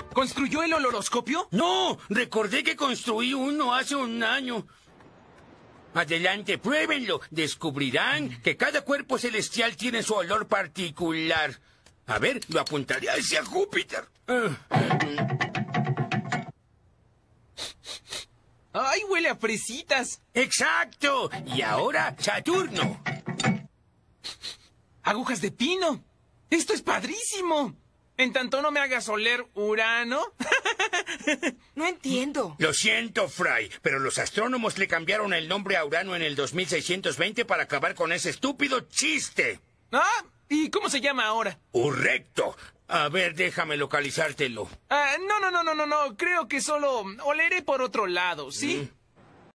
¿Construyó el oloroscopio? No, recordé que construí uno hace un año. Adelante, pruébenlo. Descubrirán que cada cuerpo celestial tiene su olor particular. A ver, lo apuntaré hacia Júpiter. ¡Ay, huele a fresitas! ¡Exacto! Y ahora, Saturno. ¡Agujas de pino! ¡Esto es padrísimo! En tanto no me hagas oler Urano. No entiendo. Lo siento, Fry, pero los astrónomos le cambiaron el nombre a Urano en el 2620 para acabar con ese estúpido chiste. Ah, ¿y cómo se llama ahora? Correcto. A ver, déjame localizártelo. No. Creo que solo oleré por otro lado, ¿sí?